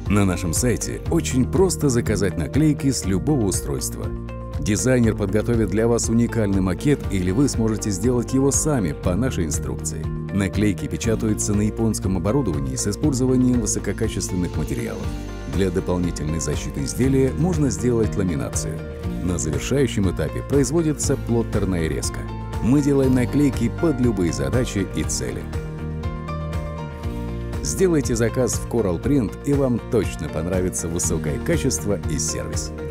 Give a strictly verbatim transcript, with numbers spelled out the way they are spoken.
На нашем сайте очень просто заказать наклейки с любого устройства. Дизайнер подготовит для вас уникальный макет, или вы сможете сделать его сами по нашей инструкции. Наклейки печатаются на японском оборудовании с использованием высококачественных материалов. Для дополнительной защиты изделия можно сделать ламинацию. На завершающем этапе производится плоттерная резка. Мы делаем наклейки под любые задачи и цели. Сделайте заказ в Coral Print, и вам точно понравится высокое качество и сервис.